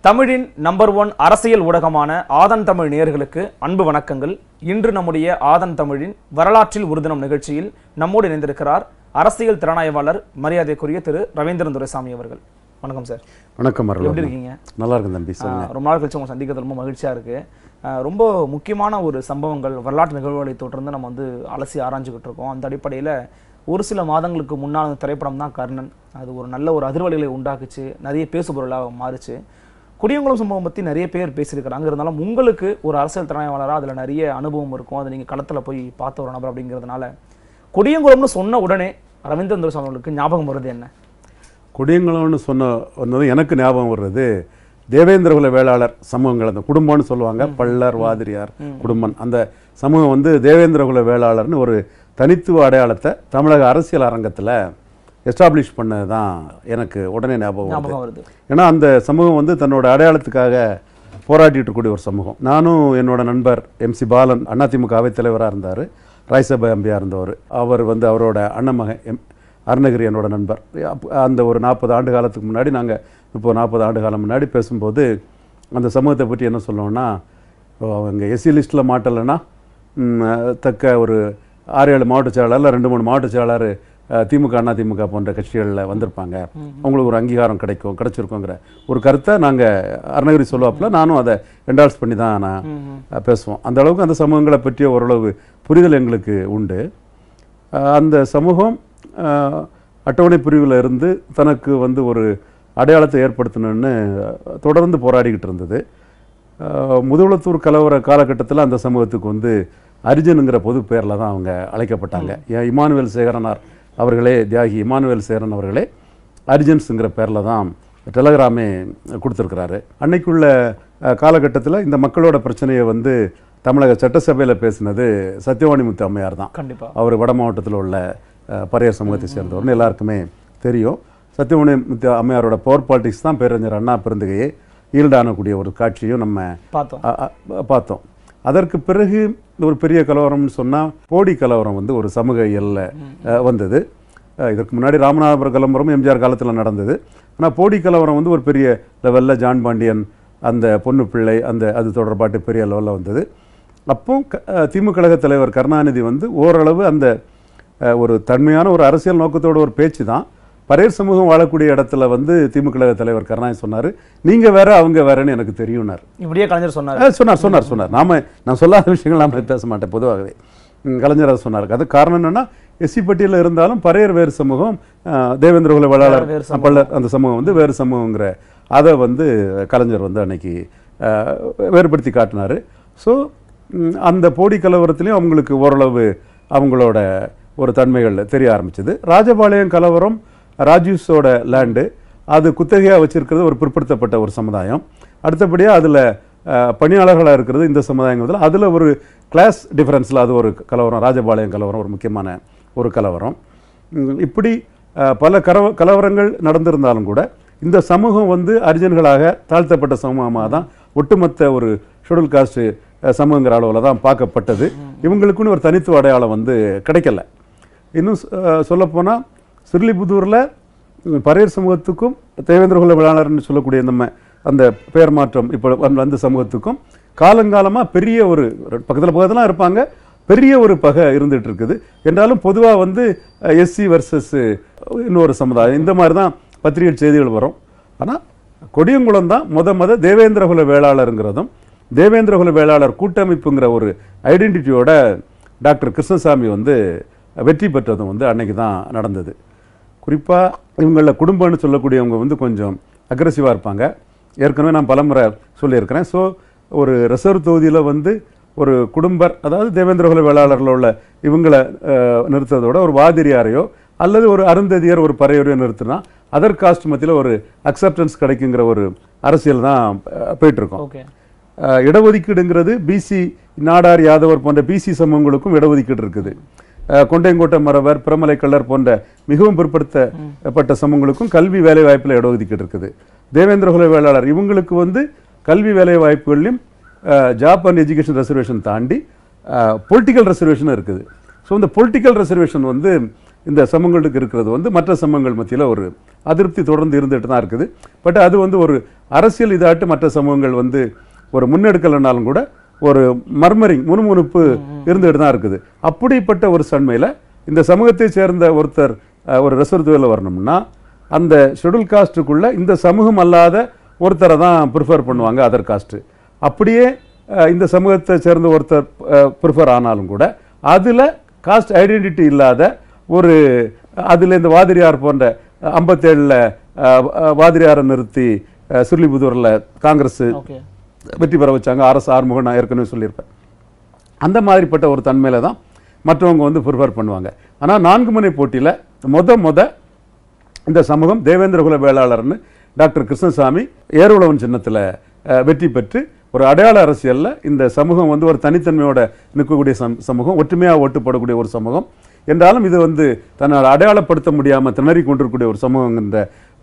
தமிழின் நம்பர் 1 அரசியல் ஊடகமான ஆதன் தமிழ் நேயர்களுக்கு அன்பு வணக்கங்கள். இன்று நம்முடைய ஆதன் தமிழின் வரலாற்றில் ஒரு தினம் நிகழ்ச்சியில் நம்மோடு இணைந்திருக்கிறார் அரசியல் திறனாய்வாளர் மரியாதைக்குரிய திரு ரவீந்திரன் துரைசாமி அவர்கள். வணக்கம் சார். வணக்கம். எப்படி இருக்கீங்க? நல்லா இருக்கு தம்பி. ரொம்ப நாள் கழிச்சு உங்க சந்திக்கிறது ரொம்ப மகிழ்ச்சியா இருக்கு. ரொம்ப முக்கியமான ஒரு சம்பவங்கள் வரலாற்று நிகழ்வுகளை தொடர்ந்து நம்ம அலசி ஆராய்ஞ்சுக்கிட்டு இருக்கோம். அந்த அடிப்படையில் ஒரு சில மாதங்களுக்கு முன்னால் திரைப்படம் தான் கர்ணன். அது ஒரு நல்ல ஒரு அதிர்வலைகளை உண்டாக்குச்சு, நிறைய பேசுபொருளாக மாறுச்சு. குடியங்குளம் சம்பவம் பற்றி நிறைய பேர் பேசியிருக்கிறாங்க. இருந்தாலும் உங்களுக்கு ஒரு அரசியல் திறனாய்வாளராக அதில் நிறைய அனுபவம் இருக்கும், அதை நீங்கள் களத்தில் போய் பார்த்த ஒரு நபர் அப்படிங்கிறதுனால குடியங்குளம்னு சொன்ன உடனே ரவீந்திரன் துரைசாமி அவர்களுக்கு ஞாபகம் வருது என்ன? குடியங்குளம்னு சொன்னது எனக்கு ஞாபகம் வர்றது தேவேந்திரகுல வேளாளர் சமூகங்கள், அந்த குடும்பம்னு சொல்லுவாங்க, பள்ளர் வாதிரியார் குடும்பம். அந்த சமூகம் தேவேந்திரகுல வேளாளர்னு ஒரு தனித்துவ அடையாளத்தை தமிழக அரசியல் அரங்கத்தில் எஸ்டாப்ளிஷ் பண்ணது தான் எனக்கு உடனே ஞாபகம் வருது. ஏன்னா அந்த சமூகம் தன்னோட அடையாளத்துக்காக போராட்டிட்டு இருக்கக்கூடிய ஒரு சமூகம். நானும் என்னோட நண்பர் MC பாலன் அதிமுக அவைத்தலைவராக இருந்தார், ராய்சபா எம்பியாக இருந்தவர். அவர் அவரோட அண்ணமகன் அருணகிரி என்னோட நண்பர். அந்த ஒரு 40 ஆண்டு காலத்துக்கு முன்னாடி, நாங்கள் இப்போ 40 ஆண்டு காலம் முன்னாடி பேசும்போது அந்த சமூகத்தை பற்றி என்ன சொல்லுவோம்னா, அவங்க எஸ்சி லிஸ்ட்டில் மாட்டலைன்னா தக்க ஒரு 6-7 மாவட்ட செயலாளர், 2-3 மாவட்ட செயலாளர் திமுக அதிமுக போன்ற கட்சிகளில் வந்திருப்பாங்க, அவங்களுக்கு ஒரு அங்கீகாரம் கிடைச்சிருக்கோங்கிற ஒரு கருத்தை நாங்கள் அருணகிரி சொல்லுவாப்பில் நானும் அதை என்டால்ஸ் பண்ணி தான் நான் பேசுவோம். அந்த அளவுக்கு அந்த சமூகங்களை பற்றிய ஓரளவு புரிதல் எங்களுக்கு உண்டு. அந்த சமூகம் அட்டவணை பிரிவில் இருந்து தனக்கு ஒரு அடையாளத்தை ஏற்படுத்தணும்னு தொடர்ந்து போராடிக்கிட்டு இருந்தது. முதுகுளத்தூர் கலவர காலகட்டத்தில் அந்த சமூகத்துக்கு அரிஜனுங்கிற பொது பேரில் தான் அவங்க அழைக்கப்பட்டாங்க. இமானுவேல் சேகரனார் அவர்களே, தியாகி இமானுவேல் சேகரன் அவர்களே அரிஜன்ஸுங்கிற பேரில் தான் டெலகிராமே கொடுத்துருக்கிறாரு. அன்னைக்குள்ள காலகட்டத்தில் இந்த மக்களோட பிரச்சனையை தமிழக சட்டசபையில் பேசினது சத்தியவாணிமுத்து அம்மையார் தான். கண்டிப்பாக அவர் வட மாவட்டத்தில் உள்ள பறையர் சமூகத்தை சேர்ந்தவர்னு எல்லாருக்குமே தெரியும். சத்தியவாணிமுத்து அம்மையாரோட பவர் பாலிடிக்ஸ் தான் பேரறிஞர் அண்ணா பெருந்தகையை ஈல்டானக்கூடிய ஒரு காட்சியும் நம்ம பார்த்தோம். அதற்கு பிறகு ஒரு பெரிய கலவரம்னு சொன்னால் போடி கலவரம் ஒரு சமூக இயலில் வந்தது. இதற்கு முன்னாடி ராமநாதபுரம் கலவரம் எம்ஜிஆர் காலத்தில் நடந்தது. ஆனால் போடி கலவரம் ஒரு பெரிய லெவலில் ஜான் பாண்டியன், அந்த பொண்ணு பிள்ளை, அது தொடர்பாட்டு பெரிய லெவலில் வந்தது. அப்போ திமுக கழக தலைவர் கருணாநிதி ஓரளவு அந்த ஒரு தன்மையான ஒரு அரசியல் நோக்கத்தோட ஒரு பேச்சு தான். பரையர் சமூகம் வாழக்கூடிய இடத்துல திமுக கழக தலைவர் கருணாநிதி சொன்னார், நீங்கள் வேற அவங்க வேறன்னு எனக்கு தெரியும்னார். இப்படியே கலைஞர் சொன்னார். நான் சொல்லாத விஷயங்கள் நான் பேச மாட்டேன். பொதுவாகவே கலைஞர் அதை சொன்னார். அது காரணம் என்னன்னா, எஸ்சி பட்டியலில் இருந்தாலும் பரையர் வேறு சமூகம், தேவேந்திரகுல வேளாளர் பள்ளர் அந்த சமூகம் வேறு சமூகங்கிற அதை கலைஞர் அன்னைக்கு வேறுபடுத்தி காட்டினார். ஸோ அந்த போடி கலவரத்துலேயும் அவங்களுக்கு ஓரளவு அவங்களோட ஒரு தன்மைகள் தெரிய ஆரம்பிச்சது. ராஜபாளையம் கலவரம் ராஜூஸோட லேண்டு, அது குத்தகையாக வச்சிருக்கிறது ஒரு பிற்படுத்தப்பட்ட ஒரு சமுதாயம். அடுத்தபடியாக அதில் பணியாளர்களாக இருக்கிறது இந்த சமுதாயங்கிறதுல அதில் ஒரு கிளாஸ் டிஃபரன்ஸில் அது ஒரு கலவரம். ராஜபாளையம் கலவரம் ஒரு முக்கியமான ஒரு கலவரம். இப்படி பல கலவரங்கள் நடந்திருந்தாலும் கூட இந்த சமூகம் அரிஜன்களாக தாழ்த்தப்பட்ட சமூகமாக தான் ஒட்டுமொத்த ஒரு ஷெட்யூல் காஸ்ட் சமூகங்கிற அளவில் தான் பார்க்கப்பட்டது. இவங்களுக்குன்னு ஒரு தனித்துவ அடையாளம் கிடைக்கல. இன்னும் சொல்லப்போனால் சிறுலிபுத்தூரில் பரையர் சமூகத்துக்கும் தேவேந்திரகுல வேளாளர்னு சொல்லக்கூடிய நம்ம அந்த பெயர் மாற்றம் இப்போ அந்த சமூகத்துக்கும் காலங்காலமாக பெரிய ஒரு பக்கத்தில் இருப்பாங்க, பெரிய ஒரு பகை இருந்துகிட்டு இருக்குது. என்றாலும் பொதுவாக எஸ்சி வர்சஸ் இன்னொரு சமுதாயம் இந்த மாதிரி தான் பத்திரிகை செய்திகள் வரும். ஆனால் கொடியங்குளம் தான் முத தேவேந்திரகுல வேளாளருங்கிறதும் தேவேந்திரகுல வேளாளர் கூட்டமைப்புங்கிற ஒரு ஐடென்டிட்டியோட டாக்டர் கிருஷ்ணசாமி வெற்றி பெற்றதும் அன்னைக்கு தான் நடந்தது. குறிப்பாக இவங்களில் குடும்பம்னு சொல்லக்கூடியவங்க கொஞ்சம் அக்ரெசிவாக இருப்பாங்க. ஏற்கனவே நான் பலமுறை சொல்லியிருக்கிறேன். ஸோ ஒரு ரிசர்வ் தொகுதியில் ஒரு குடும்பர், அதாவது தேவேந்திரகுல வேளாளரில் உள்ள இவங்களை நிறுத்ததோட ஒரு வாதிரியாரையோ அல்லது ஒரு அருந்ததியர் ஒரு பறையோரையோ நிறுத்தினா அதர் காஸ்ட் மத்தியில் ஒரு அக்செப்டன்ஸ் கிடைக்குங்கிற ஒரு அரசியல் தான் போயிட்டுருக்கோம். இடஒதுக்கீடுங்கிறது பிசி நாடார் யாதவர் போன்ற பிசி சமூகங்களுக்கும் இடஒதுக்கீடு இருக்குது. கொண்டையங்கோட்டை மறவர், பிரமலை கள்ளர் போன்ற மிகவும் பிற்படுத்தப்பட்ட சமூகங்களுக்கும் கல்வி வேலை வாய்ப்பில் இடஒதுக்கீடு இருக்குது. தேவேந்திரகுல வேளாளர் இவங்களுக்கு கல்வி வேலை வாய்ப்புகளையும் ஜாப் அண்ட் எஜுகேஷன் ரிசர்வேஷன் தாண்டி பொலிட்டிக்கல் ரிசர்வேஷனும் இருக்குது. ஸோ இந்த பொலிட்டிக்கல் ரிசர்வேஷன் இந்த சமூகங்களுக்கு இருக்கிறது வந்து மற்ற சமூகங்கள் மத்தியில் ஒரு அதிருப்தி தொடர்ந்து இருந்துட்டு தான் இருக்குது. பட் அது வந்து ஒரு அரசியல் இதாட்டு மற்ற சமூகங்கள் வந்து ஒரு முன்னெடுக்கலைனாலும் கூட ஒரு மர்மரிங் முணுமுணுப்பு இருந்துட்டு தான் இருக்குது. அப்படிப்பட்ட ஒரு சண்மையில் இந்த சமூகத்தை சேர்ந்த ஒருத்தர் ஒரு ரிசர்வ் வரணும்னா அந்த ஷெட்யூல் காஸ்ட்டுக்குள்ள இந்த சமூகம் அல்லாத ஒருத்தரை தான் ப்ரிஃபர் பண்ணுவாங்க அதர் காஸ்ட்டு. அப்படியே இந்த சமூகத்தை சேர்ந்த ஒருத்தர் ப்ரிஃபர் ஆனாலும் கூட அதில் காஸ்ட் ஐடென்டிட்டி இல்லாத ஒரு அதில் இந்த வாதிரியார் போன்ற 57 வாதிரியாரை நிறுத்தி சுருளிபுதூரில் காங்கிரஸ் வெற்றி பெற வச்சாங்க. RS ஆறுமுகம் நான் ஏற்கனவே சொல்லியிருப்பேன். அந்த மாதிரிப்பட்ட ஒரு தன்மையில் தான் மற்றவங்க வந்து ப்ரிஃபர் பண்ணுவாங்க. ஆனால் 4 முனை போட்டியில் முத இந்த சமூகம் தேவேந்திரகுல வேளாளர்னு டாக்டர் கிருஷ்ணசாமி ஏர்வுளவன் சின்னத்தில் வெற்றி பெற்று ஒரு அடையாள அரசியலில் இந்த சமூகம் வந்து ஒரு தனித்தன்மையோட நிற்கக்கூடிய சமூகம், ஒற்றுமையாக ஓட்டுப்படக்கூடிய ஒரு சமூகம் என்றாலும் இது வந்து தன்னால் அடையாளப்படுத்த முடியாமல் திணறி கொண்டிருக்கக்கூடிய ஒரு சமூகம் என்ற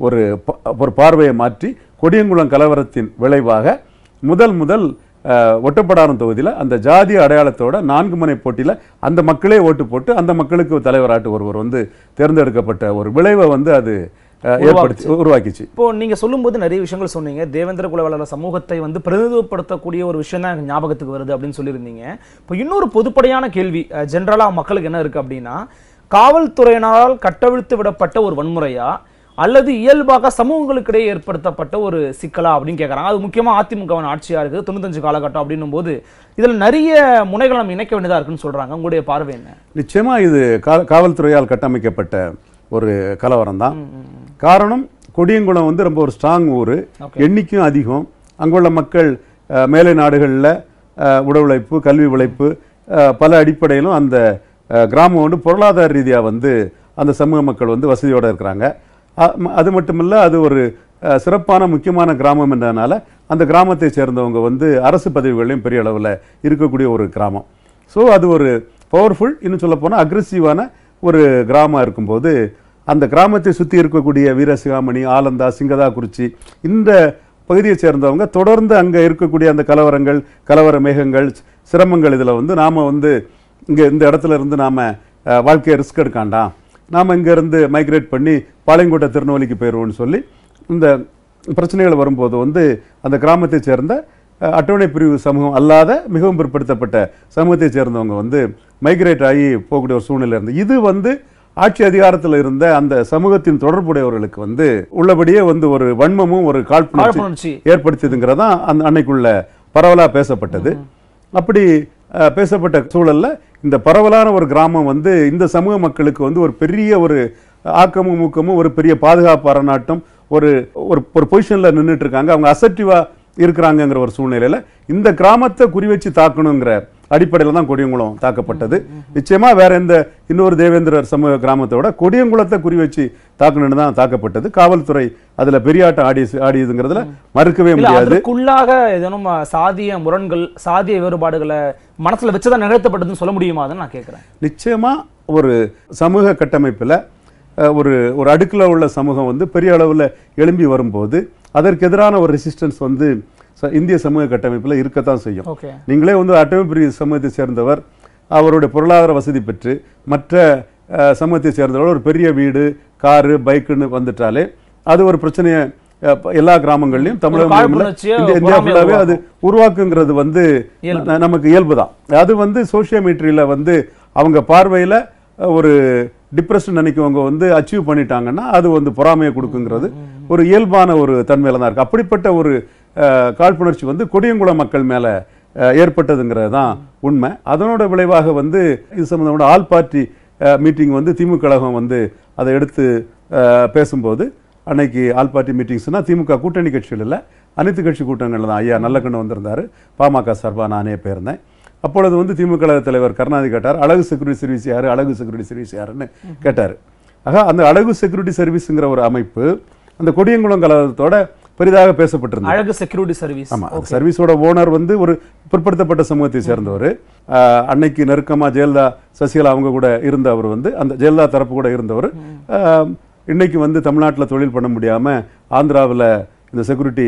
ஒரு பார்வையை மாற்றி கொடியங்குளம் கலவரத்தின் விளைவாக முதல் ஒட்டப்படாரம் தொகுதியில் அந்த ஜாதிய அடையாளத்தோட 4 முனை போட்டியில் அந்த மக்களே ஓட்டு போட்டு அந்த மக்களுக்கு தலைவராட்டு ஒருவர் வந்து தேர்ந்தெடுக்கப்பட்ட ஒரு விளைவை வந்து அது உருவாக்கிச்சு. இப்போ நீங்க சொல்லும்போது நிறைய விஷயங்கள் சொன்னீங்க. தேவேந்திர குலவேளாளர் சமூகத்தை வந்து பிரதிநிதித்துவப்படுத்தக்கூடிய ஒரு விஷயம் தான் எனக்கு ஞாபகத்துக்கு வருது அப்படின்னு சொல்லியிருந்தீங்க. இப்போ இன்னொரு பொதுப்படையான கேள்வி ஜென்ரலா மக்களுக்கு என்ன இருக்கு அப்படின்னா, காவல்துறையினரால் கட்டவிழ்த்து விடப்பட்ட ஒரு வன்முறையா அல்லது இயல்பாக சமூகங்களுக்கிடையே ஏற்படுத்தப்பட்ட ஒரு சிக்கலா அப்படின்னு கேட்கறாங்க. அது முக்கியமா அதிமுகவின் ஆட்சியா இருக்குது 95 காலகட்டம் அப்படின்னும் போது இதுல நிறைய முனைகள் நம்ம இணைக்க வேண்டியதா இருக்குன்னு சொல்றாங்க. உங்களுடைய பார்வை என்ன? நிச்சயமா இது காவல்துறையால் கட்டமைக்கப்பட்ட ஒரு கலவரம் தான். காரணம், கொடியங்குளம் வந்து ரொம்ப ஒரு ஸ்ட்ராங் ஊர், எண்ணிக்கையும் அதிகம். அங்குள்ள மக்கள் மேலை நாடுகளில் உடவுழைப்பு, கல்வி உழைப்பு பல அடிப்படையிலும் அந்த கிராமம் வந்து பொருளாதார ரீதியாக வந்து அந்த சமூக மக்கள் வந்து வசதியோடு இருக்கிறாங்க. அது மட்டுமில்லை, அது ஒரு சிறப்பான முக்கியமான கிராமம் என்றதுனால அந்த கிராமத்தை சேர்ந்தவங்க வந்து அரசு பதவிகளையும் பெரிய அளவில் இருக்கக்கூடிய ஒரு கிராமம். ஸோ அது ஒரு பவர்ஃபுல், இன்னும் சொல்ல போனால் அக்ரெசிவான ஒரு கிராமம் இருக்கும்போது அந்த கிராமத்தை சுற்றி இருக்கக்கூடிய வீரசிகாமணி, ஆலந்தா, சிங்கதாக்குறிச்சி இந்த பகுதியை சேர்ந்தவங்க தொடர்ந்து அங்கே இருக்கக்கூடிய அந்த கலவரங்கள், கலவர மேகங்கள், சிரமங்கள் இதில் வந்து நாம் வந்து இங்கே இந்த இடத்துல இருந்து நாம் வாழ்க்கையை ரிஸ்க் எடுக்காண்டாம், நாம் இங்கேருந்து மைக்ரேட் பண்ணி பாளையங்கோட்டை திருநெல்வேலிக்கு போயிடுவோம்னு சொல்லி இந்த பிரச்சனைகள் வரும்போது வந்து அந்த கிராமத்தை சேர்ந்த அட்டவணை பிரிவு சமூகம் அல்லாத மிகவும் பிற்படுத்தப்பட்ட சமூகத்தை சேர்ந்தவங்க வந்து மைக்ரேட் ஆகி போகக்கூடிய ஒரு சூழ்நிலை இருந்து இது வந்து ஆட்சி அதிகாரத்தில் இருந்த அந்த சமூகத்தின் தொடர்புடையவர்களுக்கு வந்து உள்ளபடியே வந்து ஒரு வன்மமும் ஒரு காழ்ப்புணர்ச்சி ஏற்படுத்தியதுங்கிறதான் அந்த அன்னைக்குள்ள பரவலாக பேசப்பட்டது. அப்படி பேசப்பட்ட சூழல்ல இந்த பரவலான ஒரு கிராமம் வந்து இந்த சமூக மக்களுக்கு வந்து ஒரு பெரிய ஒரு ஆக்கமும் ஊக்கமும் ஒரு பெரிய பாதுகாப்பு அரணாட்டம் ஒரு ஒரு பொசிஷன்ல நின்றுட்டு இருக்காங்க, அவங்க அசர்டிவா இருக்கிறாங்கிற ஒரு சூழ்நிலையில இந்த கிராமத்தை குறி வச்சு தாக்கணுங்கிற அடிப்படையில் தான் கொடியங்குளம் தாக்கப்பட்டது. நிச்சயமா வேற எந்த இன்னொரு தேவேந்திரர் சமூக கிராமத்தோட கொடியங்குளத்தை குறி வச்சு தாக்கணும்னு தான் தாக்கப்பட்டது. காவல்துறை அதுல பெரியாட்டம் ஆடியதுங்கிறதுல மறுக்கவே முடியாது. அதுக்குள்ளாக ஏதேனும் சாதிய முரண்கள், சாதிய வேறுபாடுகளை மனசுல வச்சுதான் நிகழ்த்தப்பட்டதுன்னு சொல்ல முடியுமா? அதை நான் கேட்கிறேன். நிச்சயமா ஒரு சமூக கட்டமைப்புல ஒரு ஒரு அடுக்கில் உள்ள சமூகம் வந்து பெரிய அளவில் எழும்பி வரும்போது அதற்கு எதிரான ஒரு ரெசிஸ்டன்ஸ் வந்து இந்திய சமூக கட்டமைப்பில் இருக்கத்தான் செய்யும். நீங்களே வந்து அட்டவணை பிரிவு சமூகத்தை சேர்ந்தவர் அவருடைய பொருளாதார வசதி பெற்று மற்ற சமூகத்தை சேர்ந்தவர் ஒரு பெரிய வீடு, காரு, பைக்குன்னு வந்துட்டாலே அது ஒரு பிரச்சனையை எல்லா கிராமங்கள்லையும் தமிழகம் இந்தியா ஃபுல்லாவே அது உருவாக்குங்கிறது வந்து நமக்கு இயல்பு தான். அது வந்து சோசியோமெட்ரியில வந்து அவங்க பார்வையில் ஒரு டிப்ரெஷன் நினைக்கவங்க வந்து அச்சீவ் பண்ணிட்டாங்கன்னா அது வந்து பொறாமையை கொடுக்குங்கிறது ஒரு இயல்பான ஒரு தன்மையில தான் இருக்கு. அப்படிப்பட்ட ஒரு காழ்ப்புணர்ச்சி வந்து கொடியங்குளம் மக்கள் மேல ஏற்பட்டதுங்கிறது தான் உண்மை. அதனோட விளைவாக வந்து இது சம்பந்தமான ஆல் பார்ட்டி மீட்டிங் வந்து திமுக கழகம் வந்து அதை எடுத்து பேசும்போது அன்னைக்கு ஆல் பார்ட்டி மீட்டிங்ஸ்னா திமுக கூட்டணி கட்சிகள் இல்லை, அனைத்து கட்சி கூட்டங்கள் தான். ஐயா நல்லக்கண்ணு வந்திருந்தாரு, பாமக சார்பாக நானே போயிருந்தேன். அப்பொழுது வந்து திமுக கழக தலைவர் கருணாநிதி கேட்டார், அழகு செக்யூரிட்டி சர்வீஸ் யாரு, அழகு செக்யூரிட்டி சர்வீஸ் யாருன்னு கேட்டார். ஆக அந்த அழகு செக்யூரிட்டி சர்வீஸ்ங்கிற ஒரு அமைப்பு அந்த கொடியங்குளம் கழகத்தோட பெரிதாக பேசப்பட்டிருந்தது. அழகு செக்யூரிட்டி சர்வீஸ், ஆமா, சர்வீஸோட ஓனர் வந்து ஒரு பிற்படுத்தப்பட்ட சமூகத்தை சேர்ந்தவர். அன்னைக்கு நெருக்கமா ஜெயலலிதா சசிகலா அவங்க கூட இருந்தவர் வந்து அந்த ஜெயலலிதா தரப்பு கூட இருந்தவர். இன்னைக்கு வந்து தமிழ்நாட்டில் தொழில் பண்ண முடியாம ஆந்திராவில் இந்த செக்யூரிட்டி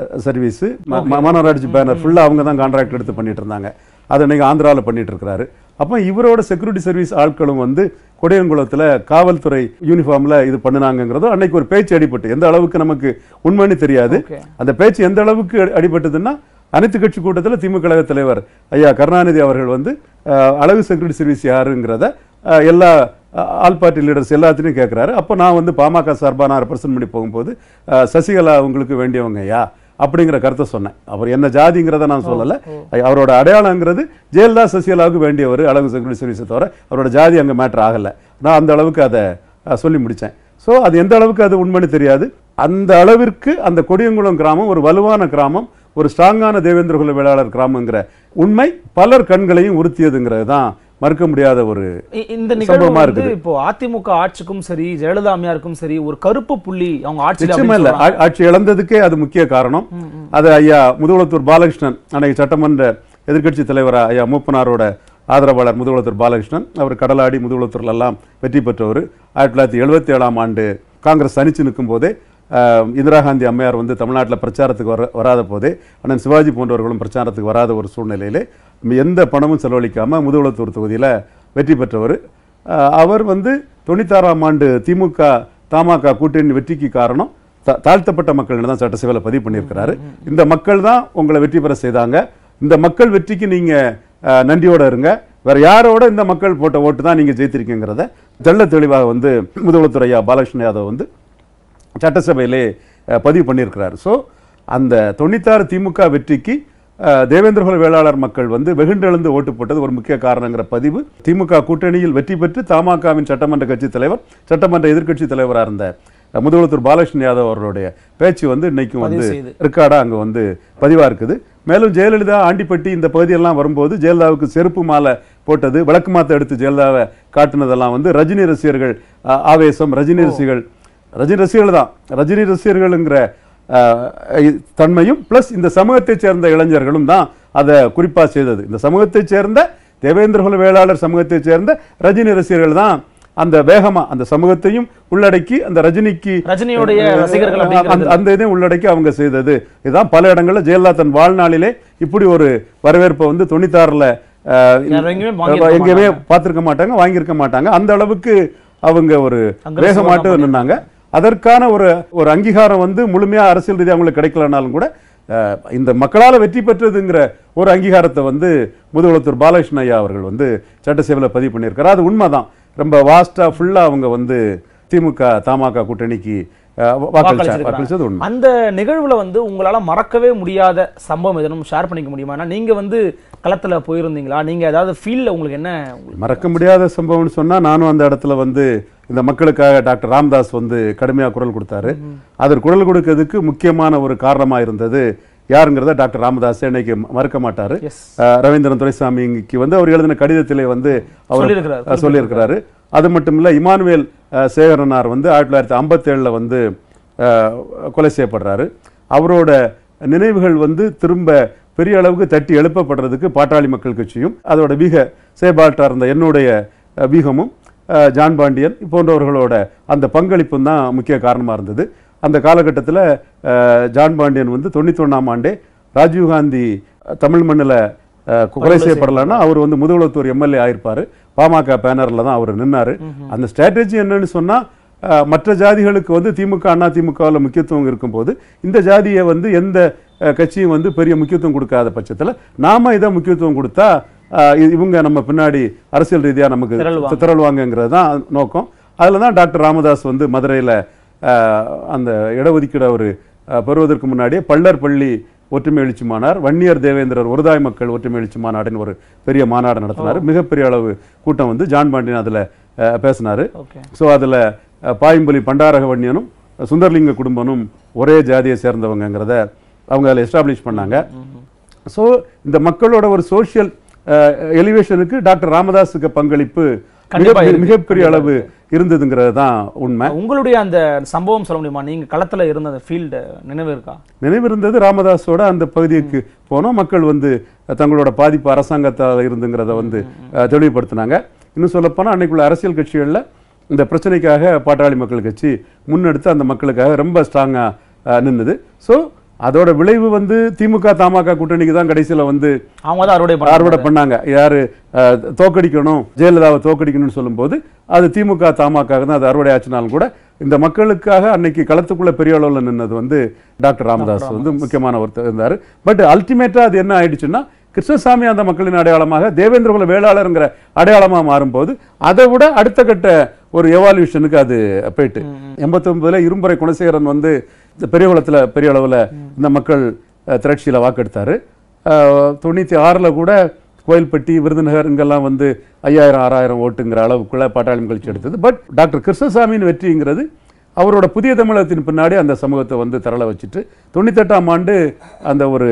சர்வீஸ் மாநகராட்சி பேனர் ஃபுல்லாக அவங்க தான் கான்ட்ராக்ட் எடுத்து பண்ணிட்டு இருந்தாங்க. அதை இன்னைக்கு ஆந்திராவில் பண்ணிட்டு இருக்கிறாரு. அப்போ இவரோட செக்யூரிட்டி சர்வீஸ் ஆட்களும் வந்து கொடையங்குளத்தில் காவல்துறை யூனிஃபார்மில் இது பண்ணினாங்கிறதோ அன்னைக்கு ஒரு பேச்சு அடிபட்டு, எந்த அளவுக்கு நமக்கு உண்மைன்னு தெரியாது. அந்த பேச்சு எந்த அளவுக்கு அடிபட்டதுன்னா, அனைத்து கட்சி கூட்டத்தில் திமுக கழக தலைவர் ஐயா கருணாநிதி அவர்கள் வந்து அழகு செக்யூரிட்டி சர்வீஸ் யாருங்கிறத எல்லா ஆல் பார்ட்டி லீடர்ஸ் எல்லாத்தையும் கேட்குறாரு. அப்போ நான் வந்து பாமக சார்பாக நான் ரெப்ரசன்ட் பண்ணி போகும்போது சசிகலா உங்களுக்கு வேண்டியவங்க ஐயா அப்படிங்கிற கருத்தை சொன்னேன். அவர் என்ன ஜாதிங்கிறத நான் சொல்லலை, அவரோட அடையாளங்கிறது ஜெயலலிதா சசிகலாவுக்கு வேண்டியவர் அழகு செக்யூரிட்டி சர்வீஸை தவிர அவரோட ஜாதி அங்கே மேட்டர் ஆகலை. நான் அந்த அளவுக்கு அதை சொல்லி முடித்தேன். ஸோ அது எந்த அளவுக்கு அது உண்மைன்னு தெரியாது. அந்த அளவிற்கு அந்த கொடியங்குளம் கிராமம் ஒரு வலுவான கிராமம், ஒரு ஸ்ட்ராங்கான தேவேந்திரகுல வேளாளர் கிராமங்கிற உண்மை பலர் கண்களையும் உறுத்தியதுங்கிறது தான் மறுக்க முடியாத ஒரு இந்த நிகழ்வு இருக்குது. இப்போ அதிமுக ஆட்சிக்கும் சரி ஜெயலலிதா அம்மையாருக்கும் சரி ஒரு கருப்பு புள்ளி அவங்க ஆட்சி இழந்ததுக்கே அது முக்கிய காரணம். அது ஐயா முதுகுளத்தூர் பாலகிருஷ்ணன் அன்னைக்கு சட்டமன்ற எதிர்க்கட்சி தலைவரா ஐயா மூப்பனாரோட ஆதரவாளர் முதுகுளத்தூர் பாலகிருஷ்ணன், அவர் கடலாடி முதுகுளத்தூர்ல எல்லாம் வெற்றி பெற்றவர். 1977ஆம் ஆண்டு காங்கிரஸ் தனிச்சு நிற்கும் போதே இந்திரா காந்தி அம்மையார் வந்து தமிழ்நாட்டில் பிரச்சாரத்துக்கு வராத போதே அண்ணன் சிவாஜி போன்றவர்களும் பிரச்சாரத்துக்கு வராத ஒரு சூழ்நிலையிலே எந்த பணமும் செலவழிக்காமல் முதுகுளத்தூர் தொகுதியில் வெற்றி பெற்றவர். அவர் வந்து 96ஆம் ஆண்டு திமுக தமாக கூட்டணி வெற்றிக்கு காரணம் தாழ்த்தப்பட்ட மக்கள் தான் சட்டசபையில் பதிவு பண்ணியிருக்கிறாரு. இந்த மக்கள் தான் உங்களை வெற்றி பெற செய்தாங்க, இந்த மக்கள் வெற்றிக்கு நீங்கள் நன்றியோட இருங்க, வேற யாரோட இந்த மக்கள் போட்ட ஓட்டு தான் நீங்கள் ஜெயித்திருக்கீங்கிறத தெள்ள தெளிவாக வந்து முதுகுளத்தூர் ஐயா பாலகிருஷ்ண யாதவ் வந்து சட்டசபையிலே பதிவு பண்ணியிருக்கிறார். ஸோ அந்த 96 திமுக வெற்றிக்கு தேவேந்திரகுல வேளாளர் மக்கள் வந்து வெகுண்டெழுந்து ஓட்டு போட்டது ஒரு முக்கிய காரணங்கிற பதிவு திமுக கூட்டணியில் வெற்றி பெற்று தமாகவின் சட்டமன்ற கட்சி தலைவர் சட்டமன்ற எதிர்க்கட்சி தலைவராக இருந்த முதுகுளத்தூர் பாலகிருஷ்ண யாதவ் அவர்களுடைய பேச்சு வந்து இன்னைக்கும் வந்து ரெக்கார்டா அங்கே வந்து பதிவாக இருக்குது. மேலும் ஜெயலலிதா ஆண்டிப்பட்டி இந்த பகுதியெல்லாம் வரும்போது ஜெயலலிதாவுக்கு செருப்பு மாலை போட்டது, விளக்கு மாத்த எடுத்து ஜெயலலிதாவை காட்டினதெல்லாம் வந்து ரஜினி ரசிகர்கள் ஆவேசம், ரஜினி ரசிகர்கள் தான், ரஜினி ரசிகர்கள்ங்கிற தன்மையும் பிளஸ் இந்த சமூகத்தை சேர்ந்த இளைஞர்களும் தான் அதை குறிப்பா செய்தது. இந்த சமூகத்தை சேர்ந்த தேவேந்திரகுல வேளாளர் சமூகத்தை சேர்ந்த ரஜினி ரசிகர்கள் தான் அந்த வேகமா அந்த சமூகத்தையும் உள்ளடக்கி அந்த ரஜினியோடைய அந்த இதையும் உள்ளடக்கி அவங்க செய்தது. இதுதான் பல இடங்கள்ல ஜெயலலிதா தன் வாழ்நாளிலே இப்படி ஒரு வரவேற்பை வந்து 96ல எங்கேயுமே பார்த்திருக்க மாட்டாங்க, வாங்கியிருக்க மாட்டாங்க. அந்த அளவுக்கு அவங்க ஒரு வேகமாட்டு நின்னாங்க. அதற்கான ஒரு அங்கீகாரம் வந்து முழுமையா அரசியல் ரீதியாக அவங்களுக்கு கிடைக்கலனாலும் கூட இந்த மக்களால் வெற்றி பெற்றதுங்கிற ஒரு அங்கீகாரத்தை வந்து முதுகுளத்தூர் பாலகிருஷ்ண ஐயா அவர்கள் வந்து சட்டசபையில் பதிவு பண்ணியிருக்காரு. அது உண்மைதான். ரொம்ப வாஸ்டா ஃபுல்லா அவங்க வந்து திமுக தமாக கூட்டணிக்கு வாக்களிச்சது உண்மை. அந்த நிகழ்வுல வந்து உங்களால மறக்கவே முடியாத சம்பவம் எதுவும் ஷேர் பண்ணிக்க முடியுமா? நீங்க வந்து களத்துல போயிருந்தீங்களா? நீங்க ஏதாவது ஃபீல்ல உங்களுக்கு என்ன மறக்க முடியாத சம்பவம்னு சொன்னா, நானும் அந்த இடத்துல வந்து இந்த மக்களுக்காக டாக்டர் ராமதாஸ் வந்து கடுமையாக குரல் கொடுத்தாரு. அதற்கு குரல் கொடுக்கிறதுக்கு முக்கியமான ஒரு காரணமாக இருந்தது யாருங்கிறத டாக்டர் ராமதாஸ் இன்னைக்கு மறுக்க மாட்டாரு. ரவீந்திரன் துரைசாமிக்கு வந்து அவர் எழுதின கடிதத்திலே வந்து அவர் சொல்லியிருக்கிறாரு. அது மட்டும் இல்லை, இமானுவேல் சேகரனார் வந்து 1957 வந்து கொலை செய்யப்படுறாரு. அவரோட நினைவுகள் வந்து திரும்ப பெரிய அளவுக்கு தட்டி எழுப்பப்படுறதுக்கு பாட்டாளி மக்கள் கட்சியும் அதோட வீக சேபால்டா இருந்த என்னுடைய வீகமும் ஜான் பாண்டியன் போன்றவர்களோட அந்த பங்களிப்பும் தான் முக்கிய காரணமாக இருந்தது. அந்த காலகட்டத்தில் ஜான் பாண்டியன் வந்து 91ஆம் ஆண்டே ராஜீவ்காந்தி தமிழ் மண்ணில் கொலை செய்யப்படலைன்னா அவர் வந்து முதுகுளத்தூர் எம்எல்ஏ ஆயிருப்பார். பாமக பேனரில் தான் அவர் நின்னார். அந்த ஸ்ட்ராட்டஜி என்னன்னு சொன்னால், மற்ற ஜாதிகளுக்கு வந்து திமுக அண்ணா திமுகவில் முக்கியத்துவம் இருக்கும்போது இந்த ஜாதியை வந்து எந்த கட்சியும் வந்து பெரிய முக்கியத்துவம் கொடுக்காத பட்சத்தில் நாம இதை முக்கியத்துவம் கொடுத்தா இவங்க நம்ம பின்னாடி அரசியல் ரீதியாக நமக்கு திரள்வாங்கிறது தான் நோக்கம். அதில் தான் டாக்டர் ராமதாஸ் வந்து மதுரையில் அந்த இடஒதுக்கீடு அவர் பெறுவதற்கு முன்னாடியே பள்ளர் பள்ளி ஒற்றுமை எழுச்சி மாநாடு, வன்னியர் தேவேந்திரர் ஒருதாய் மக்கள் ஒற்றுமை எழுச்சி மாநாடுன்னு ஒரு பெரிய மாநாடு நடத்தினார். மிகப்பெரிய அளவு கூட்டம் வந்து ஜான் பாண்டியன் அதில் பேசினார். ஸோ அதில் பாயம்புலி பண்டாரக வன்னியனும் சுந்தர்லிங்க குடும்பனும் ஒரே ஜாதியை சேர்ந்தவங்கிறத அவங்க அதில் எஸ்டாப்ளிஷ் பண்ணாங்க. ஸோ இந்த மக்களோட ஒரு சோசியல் எலிவேஷனுக்கு டாக்டர் ராமதாஸுக்கு பங்களிப்பு மிகப்பெரிய அளவு இருந்ததுங்கிறது தான் உண்மை. உங்களுடைய அந்த சம்பவம் சொல்ல முடியுமா? நீங்க களத்துல இருந்த அந்த ஃபீல்டு நினைவு இருக்கா? நினைவு இருந்தது. ராமதாஸோட அந்த பகுதிக்கு போனோம். மக்கள் வந்து தங்களோட பாதிப்பு அரசாங்கத்தால் இருந்துங்கிறத வந்து தெளிவுபடுத்தினாங்க. இன்னும் சொல்லப்போனால் அன்னைக்குள்ள அரசியல் கட்சிகளில் இந்த பிரச்சனைக்காக பாட்டாளி மக்கள் கட்சி முன்னெடுத்து அந்த மக்களுக்காக ரொம்ப ஸ்ட்ராங்காக நின்றுது. ஸோ அதோட விளைவு வந்து திமுக தமாக கூட்டணிக்கு தான் கடைசியில் வந்து அவங்க தான் அறுவடை பண்ணாங்க. யாரு தோக்கடிக்கணும், ஜெயலலிதாவை தோக்கடிக்கணும்னு சொல்லும்போது அது திமுக தமாக தான் அது அறுவடை ஆச்சுனாலும் கூட இந்த மக்களுக்காக அன்னைக்கு களத்துக்குள்ள பெரிய அளவில் நின்னது வந்து டாக்டர் ராமதாஸ் வந்து முக்கியமான ஒருத்தர் இருந்தார். பட் அல்டிமேட்டா அது என்ன ஆயிடுச்சுன்னா கிருஷ்ணசாமி அந்த மக்களின் அடையாளமாக, தேவேந்திரகுல வேளாளருங்கிற அடையாளமாக மாறும்போது அதை விட அடுத்த கட்ட ஒரு எவால்யூஷனுக்கு அது போயிட்டு 89 இரும்புரை குணசேகரன் வந்து பெரியகுளத்தில் பெரிய அளவில் இந்த மக்கள் திரட்சியில் வாக்கெடுத்தார். 96 கூட கோயில்பட்டி, விருதுநகர் இங்கெல்லாம் வந்து 5000 6000 ஓட்டுங்கிற அளவுக்குள்ள பாட்டாளி கட்சி எடுத்தது. பட் டாக்டர் கிருஷ்ணசாமியின் வெற்றிங்கிறது அவரோட புதிய தமிழகத்தின் பின்னாடி அந்த சமூகத்தை வந்து தரள வச்சுட்டு 98ஆம் ஆண்டு அந்த ஒரு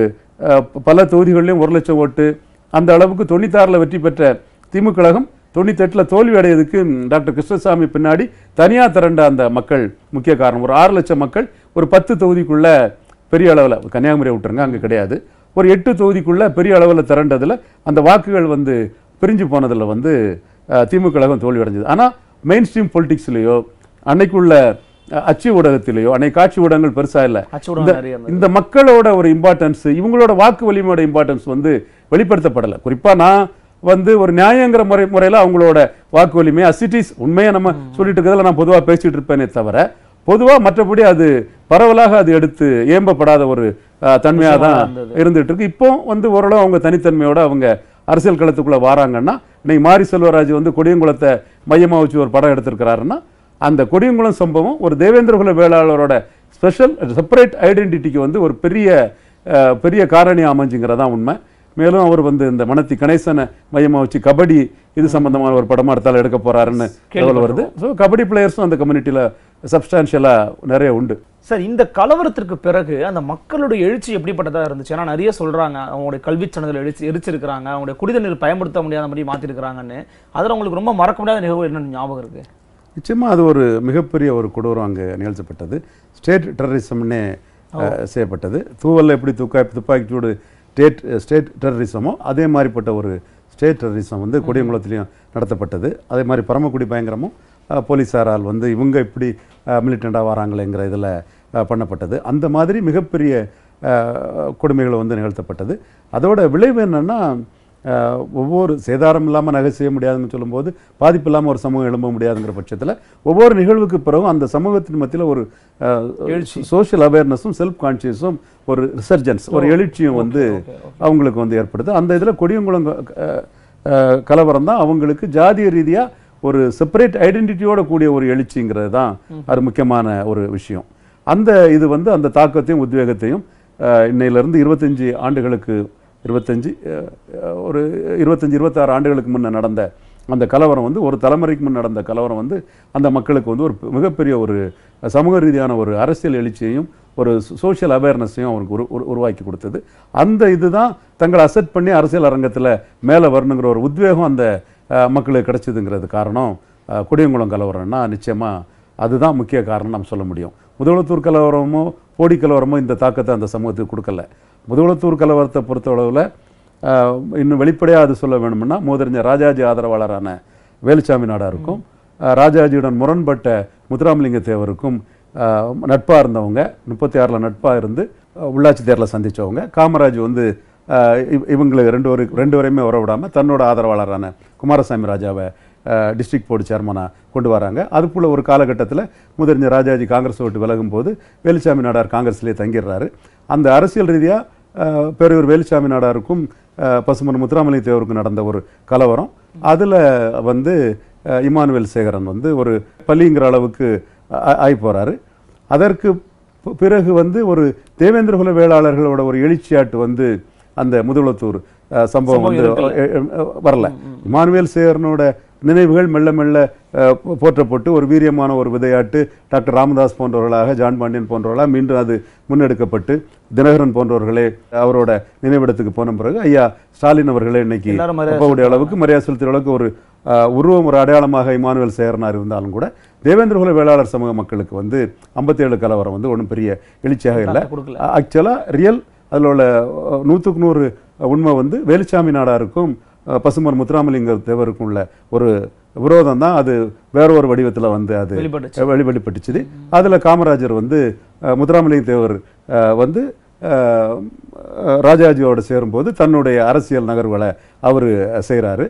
பல தொகுதிகளிலும் 1 லட்சம் ஓட்டு அந்த அளவுக்கு 96 வெற்றி பெற்ற திமுக கழகம் 98 தோல்வி அடையதுக்கு டாக்டர் கிருஷ்ணசாமி பின்னாடி தனியாக திரண்ட அந்த மக்கள் முக்கிய காரணம். ஒரு 6 லட்சம் மக்கள் ஒரு 10 தொகுதிக்குள்ள பெரிய அளவில், கன்னியாகுமரியை விட்டுருங்க அங்கே கிடையாது, ஒரு 8 தொகுதிக்குள்ள பெரிய அளவில் திரண்டதில் அந்த வாக்குகள் வந்து பிரிஞ்சு போனதில் வந்து திமுக கழகம் தோல்வி அடைஞ்சது. ஆனால் மெயின் ஸ்ட்ரீம் பொலிட்டிக்ஸ்லையோ அன்னைக்குள்ள அச்சு ஊடகத்திலேயோ அன்னைக்கு காட்சி ஊடகங்கள் பெருசா இல்லை. இந்த மக்களோட ஒரு இம்பார்ட்டன்ஸ், இவங்களோட வாக்கு வலிமையோட இம்பார்ட்டன்ஸ் வந்து வெளிப்படுத்தப்படலை. குறிப்பா நான் வந்து ஒரு நியாயங்கிற முறையில் அவங்களோட வாக்கு வலிமை அசிட்டிஸ் உண்மையை நம்ம சொல்லிட்டு இருக்கிறதுல நான் பொதுவாக பேசிட்டு இருப்பேனே தவிர பொதுவாக மற்றபடி அது பரவலாக அது எடுத்து ஏம்பப்படாத ஒரு தன்மையாக தான் இருந்துட்டு இருக்கு. இப்போ வந்து ஓரளவு அவங்க தனித்தன்மையோட அவங்க அரசியல் களத்துக்குள்ள வராங்கன்னா, இன்னைக்கு மாரி செல்வராஜ் வந்து கொடியங்குளத்தை மையமாக வச்சு ஒரு படம் எடுத்திருக்கிறாருன்னா அந்த கொடியங்குளம் சம்பவம் ஒரு தேவேந்திரகுல வேளாளரோட ஸ்பெஷல் செப்பரேட் ஐடென்டிட்டிக்கு வந்து ஒரு பெரிய காரணியாக அமைஞ்சுங்கிறதான் உண்மை. மேலும் அவர் வந்து இந்த மணத்தி கணேசனை மையமாக வச்சு கபடி இது சம்பந்தமான ஒரு படமா அடுத்தால எடுக்க போறாருன்னு வருது. ஸோ கபடி பிளேயர்ஸும் அந்த கம்யூனிட்டியில் சப்ஸ்டான்ஷியலாக நிறைய உண்டு. சார், இந்த கலவரத்திற்கு பிறகு அந்த மக்களுடைய எழுச்சி எப்படிப்பட்டதாக இருந்துச்சு? ஏன்னா நிறைய சொல்றாங்க அவங்களுடைய கல்வி சான்றிதழ் எரிச்சிருக்கிறாங்க, அவங்களுடைய குடிநீர் பயன்படுத்த முடியாத மாதிரி மாற்றிருக்கிறாங்கன்னு. அதில் உங்களுக்கு ரொம்ப மறக்க முடியாத நிகழ்வு என்னன்னு ஞாபகம் இருக்கு? நிச்சயமாக அது ஒரு மிகப்பெரிய ஒரு கொடூரம் அங்கே நிகழ்த்தப்பட்டது. ஸ்டேட் டெரரிசம்னே செய்யப்பட்டது. தூவலில் எப்படி துப்பாக்கிச்சூடு ஸ்டேட் டெரரிசமோ அதே மாதிரிப்பட்ட ஒரு ஸ்டேட் டெரரிசம் வந்து கொடியங்குளத்திலையும் நடத்தப்பட்டது. அதே மாதிரி பரமக்குடி பயங்கரமும் போலீஸாரால் வந்து இவங்க இப்படி மிலிட்டண்டாக வராங்களேங்கிற இதில் பண்ணப்பட்டது. அந்த மாதிரி மிகப்பெரிய கொடுமைகளை வந்து நிகழ்த்தப்பட்டது. அதோட விளைவு என்னென்னா, ஒவ்வொரு சேதாரம் இல்லாமல் நகை செய்ய முடியாதுன்னு சொல்லும்போது பாதிப்பு இல்லாமல் ஒரு சமூகம் எழும்ப முடியாதுங்கிற பட்சத்தில் ஒவ்வொரு நிகழ்வுக்கு பிறகும் அந்த சமூகத்தின் மத்தியில் ஒரு சோஷியல் அவேர்னஸும் செல்ஃப் கான்சியஸும் ஒரு ரிசர்ஜன்ஸ் ஒரு எழுச்சியும் வந்து அவங்களுக்கு வந்து ஏற்படுது. அந்த இதில் கொடியங்குளம் கலவரம் தான் அவங்களுக்கு ஜாதிய ரீதியாக ஒரு செப்பரேட் ஐடென்டிட்டியோட கூடிய ஒரு எழுச்சிங்கிறது தான் அது முக்கியமான ஒரு விஷயம். அந்த இது வந்து அந்த தாக்கத்தையும் உத்வேகத்தையும் இன்னையிலிருந்து 25 ஆண்டுகளுக்கு 26 ஆண்டுகளுக்கு முன்ன நடந்த அந்த கலவரம் வந்து ஒரு தலைமுறைக்கு முன் நடந்த கலவரம் வந்து அந்த மக்களுக்கு வந்து ஒரு மிகப்பெரிய ஒரு சமூக ரீதியான ஒரு அரசியல் எழுச்சியையும் ஒரு சோஷியல் அவேர்னஸையும் அவருக்கு உருவாக்கி கொடுத்தது. அந்த இதுதான் தங்களை அசெட் பண்ணி அரசியல் அரங்கத்தில் மேலே வரணுங்கிற ஒரு உத்வேகம் அந்த மக்களுக்கு கிடைச்சதுங்கிறது காரணம். கொடியங்குளம் கலவரம்னா நிச்சயமாக அதுதான் முக்கிய காரணம் நம்ம சொல்ல முடியும். முதலத்தூர் கலவரமோ போடி கலவரமோ இந்த தாக்கத்தை அந்த சமூகத்துக்கு கொடுக்கல. முதலத்தூர் கலவரத்தை பொறுத்தளவில் இன்னும் வெளிப்படையாக அது சொல்ல வேணும்னா, மூதறிஞர் ராஜாஜி ஆதரவாளரான வேலுச்சாமி நாடாருக்கும் ராஜாஜியுடன் முரண்பட்ட முத்துராமலிங்க தேவருக்கும் நட்பாக இருந்தவங்க, 36 நட்பாக இருந்து உள்ளாட்சி தேர்தலை சந்தித்தவங்க. காமராஜ் வந்து இவங்களுக்கு ரெண்டு வரையுமே உறவிடாமல் தன்னோட ஆதரவாளரான குமாரசாமி ராஜாவை டிஸ்ட்ரிக்ட் போர்டு சேர்மனாக கொண்டு வராங்க. அதுபோல் ஒரு காலகட்டத்தில் முதறிஞர் ராஜாஜி காங்கிரஸ் விட்டு விலகும் போது வேலுச்சாமி நாடார் காங்கிரஸ்லேயே தங்கிடுறாரு. அந்த அரசியல் ரீதியாக பெரியவர் வேலுச்சாமி நாடாருக்கும் பசுமன் முத்துராமலிங்க தேவருக்கும் நடந்த ஒரு கலவரம். அதில் வந்து இமானுவேல் சேகரன் வந்து ஒரு பள்ளிங்கிற அளவுக்கு ஆகி போகிறாரு. அதற்கு பிறகு வந்து ஒரு தேவேந்திரகுல வேளாளர்களோட ஒரு எழுச்சியாட்டு வந்து அந்த முதலத்தூர் சம்பவம் வந்து வரல. இமானுவேல் சேகரனோட நினைவுகள் மெல்ல மெல்ல போற்றப்பட்டு ஒரு வீரியமான ஒரு விதையாட்டு டாக்டர் ராமதாஸ் போன்றவர்களாக, ஜான் பாண்டியன் போன்றவர்களாக மீண்டும் அது முன்னெடுக்கப்பட்டு தினகரன் போன்றவர்களே அவரோட நினைவிடத்துக்கு போன பிறகு ஐயா ஸ்டாலின் அவர்களே இன்னைக்கு அப்பாவுடைய அளவுக்கு மரியாதை செலுத்துகிற அளவுக்கு ஒரு உருவம் ஒரு அடையாளமாக இமானுவேல் சேகரனார் இருந்தாலும் கூட தேவேந்திரகுல வேளாளர் சமூக மக்களுக்கு வந்து 57 கலவரம் வந்து ஒன்றும் பெரிய எழுச்சியாக இல்லை. ஆக்சுவலாக ரியல் அதில் உள்ள 100க்கு 100 உண்மை வந்து வேலுச்சாமி நாடாருக்கும் பசுமன் முத்துராமலிங்க தேவருக்கும் உள்ள ஒரு விரோதம் தான். அது வேற ஒரு வடிவத்தில் வந்து அது வெளிப்பட்டுச்சுது. அதில் காமராஜர் வந்து முத்துராமலிங்க தேவர் வந்து ராஜாஜியோட சேரும்போது தன்னுடைய அரசியல் நகர்வுகளை அவர் செய்கிறாரு.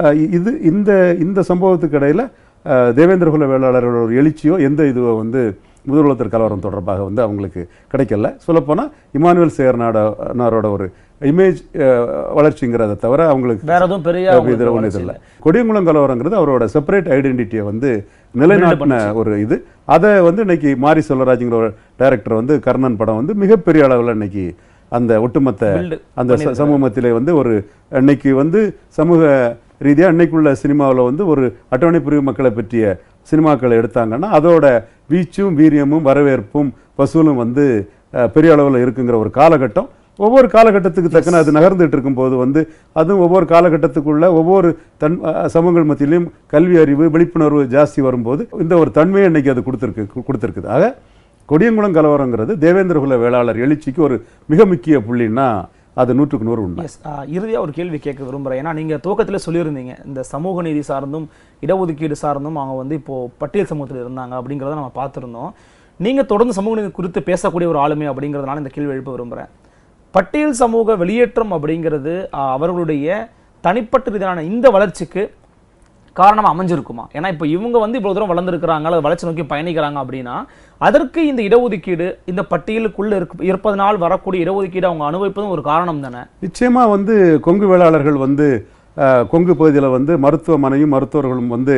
இந்த சம்பவத்துக்கு இடையில் தேவேந்திரகுல வேளாளர்களோட ஒரு எழுச்சியோ எந்த இதுவோ வந்து முதல் உலகத்திற்கு கலவரம் தொடர்பாக வந்து அவங்களுக்கு கிடைக்கல. சொல்லப்போனால் இமானுவேல் சேகர்நாடோட ஒரு இமேஜ் வளர்ச்சிங்கிறத தவிர அவங்களுக்கு வேற எதுவும் பெரிய ஒன்றும் இல்லை. கொடியங்குளம் கலவரங்கிறது அவரோட செப்பரேட் ஐடென்டிட்டியை வந்து நிலைநாட்டின ஒரு இது. அதை வந்து இன்னைக்கு மாரி செல்வராஜுங்கிற ஒரு டைரக்டர் வந்து கர்ணன் படம் வந்து மிகப்பெரிய அளவில் இன்னைக்கு அந்த ஒட்டுமொத்த அந்த சமூகத்திலே வந்து ஒரு இன்னைக்கு வந்து சமூக ரீதியாக இன்னைக்குள்ள சினிமாவில் வந்து ஒரு அட்டவணை பிரிவு மக்களை பற்றிய சினிமாக்களை எடுத்தாங்கன்னா அதோட வீச்சும் வீரியமும் வரவேற்பும் வசூலும் வந்து பெரிய அளவில் இருக்குங்கிற ஒரு காலகட்டம். ஒவ்வொரு காலகட்டத்துக்கு தக்கன அது நகர்ந்துட்டு இருக்கும்போது வந்து அதுவும் ஒவ்வொரு காலகட்டத்துக்குள்ள ஒவ்வொரு சமூகங்கள் மத்தியிலையும் கல்வி அறிவு விழிப்புணர்வு ஜாஸ்தி வரும்போது இந்த ஒரு தன்மையை இன்னைக்கு அது கொடுத்துருக்குது. ஆக கொடியங்குளம் கலவரங்கிறது தேவேந்திரகுல வேளாளர் எழுச்சிக்கு ஒரு மிக முக்கிய புள்ளின்னா அது 100க்கு 100 உண்மை. இறுதியாக ஒரு கேள்வி கேட்க விரும்புகிறேன். ஏன்னா நீங்கள் துவக்கத்தில் சொல்லியிருந்தீங்க இந்த சமூக நீதி சார்ந்தும் இடஒதுக்கீடு சார்ந்தும் அவங்க வந்து இப்போது பட்டியல் சமூகத்தில் இருந்தாங்க அப்படிங்கிறத நம்ம பார்த்துருந்தோம். நீங்கள் தொடர்ந்து சமூக நீதி குறித்து பேசக்கூடிய ஒரு ஆளுமை அப்படிங்கிறதுனால இந்த கேள்வி எழுப்ப விரும்புகிறேன். பட்டியல் சமூக வெளியேற்றம் அப்படிங்கிறது அவர்களுடைய தனிப்பட்ட ரீதியான இந்த வளர்ச்சிக்கு காரணமாக அமைஞ்சிருக்குமா? ஏன்னா இப்போ இவங்க வந்து இவ்வளோ தூரம் வளர்ந்துருக்கிறாங்க அல்லது வளர்ச்சி நோக்கி பயணிக்கிறாங்க அப்படின்னா அதற்கு இந்த இடஒதுக்கீடு இந்த பட்டியலுக்குள்ள இருப்பதனால் வரக்கூடிய இடஒதுக்கீடு அவங்க அனுபவிப்பதும் ஒரு காரணம் தானே? நிச்சயமா வந்து கொங்கு வேளாளர்கள் வந்து கொங்கு பகுதியில் வந்து மருத்துவமனையும் மருத்துவர்களும் வந்து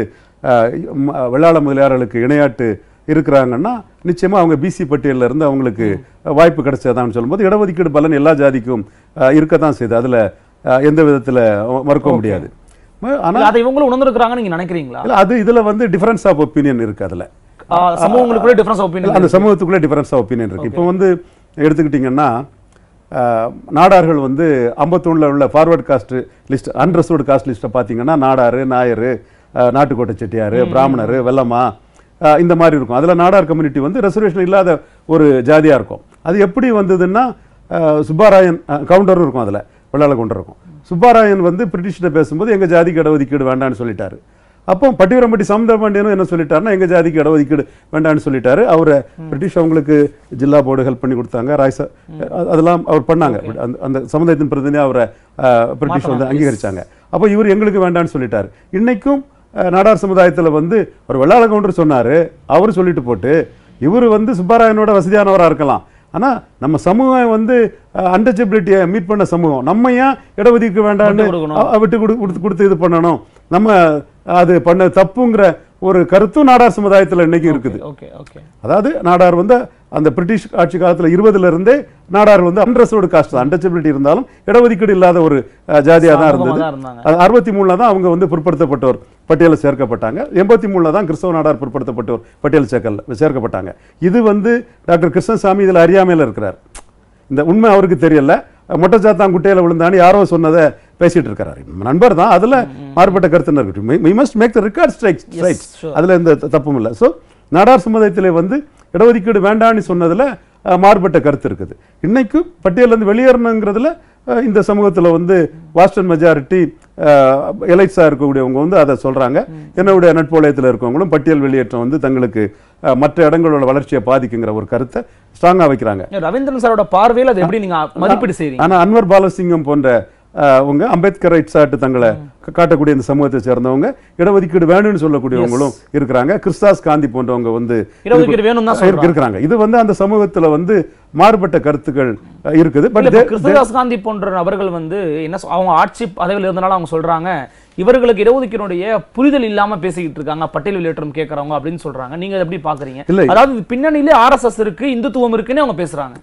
வெள்ளாள முதலியார்களுக்கு இணையாட்டு இருக்கிறாங்கன்னா நிச்சயமா அவங்க பிசி பட்டியலில் இருந்து அவங்களுக்கு வாய்ப்பு கிடைச்சதான்னு சொல்லும்போது இடஒதுக்கீடு பலன் எல்லா ஜாதிக்கும் இருக்கத்தான் செய்யுது. அதுல எந்த விதத்தில் மறுக்க முடியாது. ஆனால் அதை இவங்களும் உணர்ந்துருக்கிறாங்கன்னு நீங்க நினைக்கிறீங்களா? இல்லை, அது இதுல வந்து டிஃபரன்ஸ் ஆஃப் ஒப்பீனியன் இருக்கு. அதுல சமூகங்களுக்குள்ளே டிஃபரன்ஸ் ஆஃப் ஒப்பீனியன், அந்த சமூகத்துக்குள்ளே டிஃபரன்ஸ் ஆஃப் ஒப்பீனியன் இருக்கு. இப்போ வந்து எடுத்துக்கிட்டிங்கன்னா நாடார்கள் வந்து 51ல் உள்ள forward caste list unreserved caste லிஸ்ட்டை பார்த்தீங்கன்னா நாடார், நாயர், நாட்டுக்கோட்டை செட்டியார், பிராமணர், வெள்ளமா இந்த மாதிரி இருக்கும். அதில் நாடார் கம்யூனிட்டி வந்து ரெசர்வேஷன் இல்லாத ஒரு ஜாதியாக இருக்கும். அது எப்படி வந்ததுன்னா சுப்பாராயன் கவுண்டரும் இருக்கும், அதில் வெள்ளாள கவுண்டர் இருக்கும். சுப்பாராயன் வந்து பிரிட்டிஷ்கிட்ட பேசும்போது எங்கள் ஜாதிக்கு இடஒதுக்கீடு வேண்டான்னு சொல்லிட்டாரு. அப்போ பட்டிவரம்பட்டி சமுத்திரபாண்டியனும் என்ன சொல்லிட்டாருன்னா எங்கள் ஜாதிக்கு இடஒதுக்கீடு வேண்டான்னு சொல்லிட்டாரு. அவரை பிரிட்டிஷ் அவங்களுக்கு ஜில்லா போர்டு ஹெல்ப் பண்ணி கொடுத்தாங்க, ராய்ஸா அதெல்லாம் அவர் பண்ணாங்க. அந்த சமுதாயத்தின் பிரதிநிதியாக அவரை பிரிட்டிஷ் வந்து அங்கீகரிச்சாங்க. அப்போ இவர் எங்களுக்கு வேண்டான்னு சொல்லிட்டாரு. இன்னைக்கும் நாடார் சமுதாயத்தில் வந்து ஒரு வெள்ளாள கவுண்டர் சொன்னார், அவர் சொல்லிட்டு போட்டு இவர் வந்து சுப்பாராயனோட வசதியானவராக இருக்கலாம். ஆனால் நம்ம சமூகம் வந்து அன்டச்சபிலிட்டியை மீட் பண்ண சமூகம், நம்ம ஏன் இடஒதுக்கீடு வேண்டான்னு விட்டு கொடுத்து இது பண்ணணும், நம்ம அது பண்ண தப்புங்கிற ஒரு கருத்தும் நாடார் சமுதாயத்தில் இன்னைக்கு இருக்குது. அதாவது நாடார் வந்து அந்த பிரிட்டிஷ் ஆட்சி காலத்தில் 20ல இருந்தே நாடார் வந்து அன்ரிசர்வ்டு காஸ்ட் தான், அன்டச்சபிலிட்டி இருந்தாலும் இடஒதுக்கீடு இல்லாத ஒரு ஜாதியாக தான் இருந்தது. 63ல் தான் அவங்க வந்து பிற்படுத்தப்பட்டோர் பட்டியலில் சேர்க்கப்பட்டாங்க. 83ல் தான் கிறிஸ்தவ நாடார் பிற்படுத்தப்பட்டோர் பட்டியல் சேர்க்கப்பட்டாங்க. இது வந்து டாக்டர் கிருஷ்ணசாமி இதில் அறியாமையில் இருக்கிறார். இந்த உண்மை அவருக்கு தெரியல. மொட்டச்சாத்தான் குட்டையில் விழுந்தான்னு யாரோ சொன்னதை பேசிட்டு இருக்கிறாரு. நண்பர் தான், அதுல மாறுபட்ட கருத்து இருக்கு. we must make the record straight. அதுல எந்த தப்பும் இல்லை. ஸோ நாடார் சமுதாயத்திலே வந்து இடஒதுக்கீடு வேண்டான்னு சொன்னதுல மாறுபட்ட கருத்து இருக்குது. இன்னைக்கு பட்டியலிருந்து வெளியேறணுங்கிறதுல இந்த சமூகத்தில் வந்து வாஸ்டன் மெஜாரிட்டி எலைட்ஸாக இருக்கக்கூடியவங்க வந்து அதை சொல்றாங்க. என்னுடைய நட்போலயத்தில் இருக்கவங்களும் பட்டியல் வெளியேற்றம் வந்து தங்களுக்கு மற்ற இடங்களோட வளர்ச்சியை பாதிக்குங்கிற ஒரு கருத்தை ஸ்ட்ராங்கா வைக்கிறாங்க. ரவீந்திரன் சாரோட பார்வையில் அதை எப்படி நீங்க மதிப்பீடு செய்றீங்க? ஆனா அன்வர் பாலசிங்கம் போன்ற அவங்க அம்பேத்கர் ரைட்ஸ் ஆட்டு தங்களை காட்டக்கூடிய இந்த சமூகத்தை சேர்ந்தவங்க இடஒதுக்கீடு வேணும்னு சொல்லக்கூடியவங்களும் இருக்கிறாங்க. கிறிஸ்தாஸ் காந்தி போன்றவங்க வந்து இருக்கிறாங்க. இது வந்து அந்த சமூகத்துல வந்து மாறுபட்ட கருத்துக்கள் இருக்குது. பட் கிறிஸ்தாஸ் காந்தி போன்ற நபர்கள் வந்து என்ன அவங்க ஆட்சி பதவியில் இருந்தனால அவங்க சொல்றாங்க இவர்களுக்கு இடஒதுக்கீடுடைய புரிதல் இல்லாம பேசிக்கிட்டு இருக்காங்க, பட்டியல் வெளியேற்றம் கேட்கறவங்க அப்படின்னு சொல்றாங்க. நீங்க எப்படி பாக்குறீங்க? அதாவது பின்னணியிலே ஆர்எஸ்எஸ் இருக்கு, இந்துத்துவம் இருக்குன்னு அவங்க பேசுறாங்க.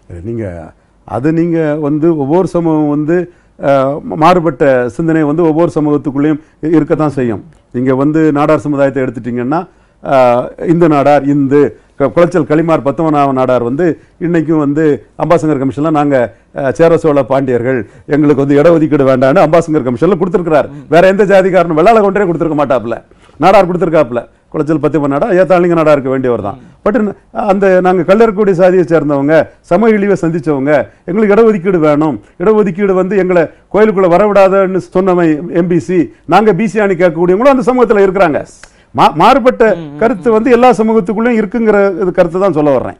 நீங்க வந்து ஒவ்வொரு சமூகம் வந்து மாறுபட்ட சிந்தனை வந்து ஒவ்வொரு சமூகத்துக்குள்ளேயும் இருக்கத்தான் செய்யும். இங்க வந்து நாடார் சமுதாயத்தை எடுத்துட்டீங்கன்னா இந்து நாடார், இந்து குளச்சல் களிமார் 19ஆம் நாடார் வந்து இன்னைக்கும் வந்து அம்பாசங்கர் கமிஷன்ல நாங்க சேர சோழ பாண்டியர்கள் எங்களுக்கு வந்து இடஒதுக்கீடு வேண்டான்னு அம்பாசங்கர் கமிஷன்ல கொடுத்துருக்கிறார். வேற எந்த ஜாதிக்காரனும் வெள்ளாள கொண்டே கொடுத்துருக்க மாட்டாப்புல, நாடார் கொடுத்துருக்காப்புல. குளச்சல் 10 நாடா ஏத்தாளிங்க நாடா இருக்க வேண்டியவர் தான். பட் அந்த நாங்கள் கல்லறக்கூடிய சாதியை சேர்ந்தவங்க, சம இழிவை சந்திச்சவங்க, எங்களுக்கு இடஒதுக்கீடு வேணும், இடஒதுக்கீடு வந்து எங்களை கோயிலுக்குள்ள வரவிடாதன்னு சொன்னவன் எம்பிசி, நாங்க பிசிஆனி கேட்கக்கூடியவங்களும் அந்த சமூகத்தில் இருக்கிறாங்க. மாறுபட்ட கருத்து வந்து எல்லா சமூகத்துக்குள்ளேயும் இருக்குங்கிற கருத்து தான் சொல்ல வர்றேன்.